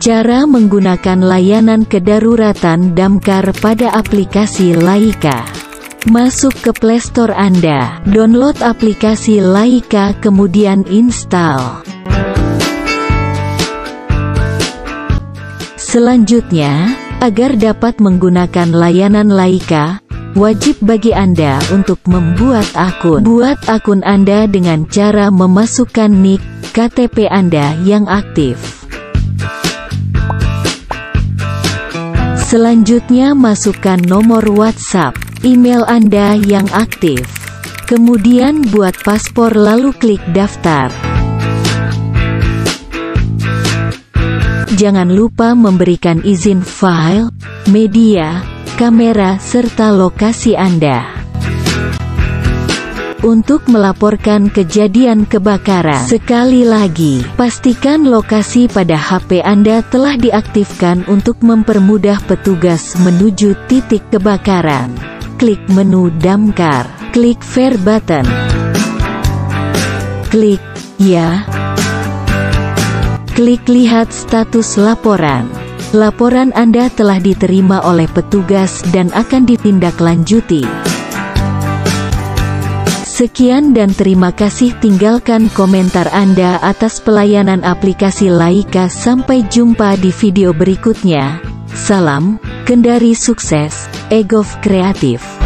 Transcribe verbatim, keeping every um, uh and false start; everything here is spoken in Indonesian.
Cara menggunakan layanan kedaruratan damkar pada aplikasi Laika. Masuk ke Play Store Anda, download aplikasi Laika kemudian install. Selanjutnya, agar dapat menggunakan layanan Laika, wajib bagi Anda untuk membuat akun. Buat akun Anda dengan cara memasukkan nik K T P Anda yang aktif. Selanjutnya masukkan nomor WhatsApp, email Anda yang aktif. Kemudian buat paspor lalu klik daftar. Jangan lupa memberikan izin file, media, kamera serta lokasi Anda. Untuk melaporkan kejadian kebakaran, sekali lagi, pastikan lokasi pada H P Anda telah diaktifkan untuk mempermudah petugas menuju titik kebakaran. Klik menu damkar, klik Share button, klik Ya, klik lihat status laporan. Laporan Anda telah diterima oleh petugas dan akan ditindaklanjuti. Sekian dan terima kasih, tinggalkan komentar Anda atas pelayanan aplikasi Laika. Sampai jumpa di video berikutnya. Salam, Kendari sukses, Egov Kreatif.